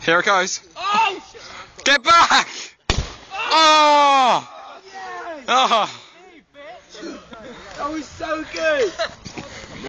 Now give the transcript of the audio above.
Here it goes. Oh! Get back! Oh! Yes! Oh! That was so good!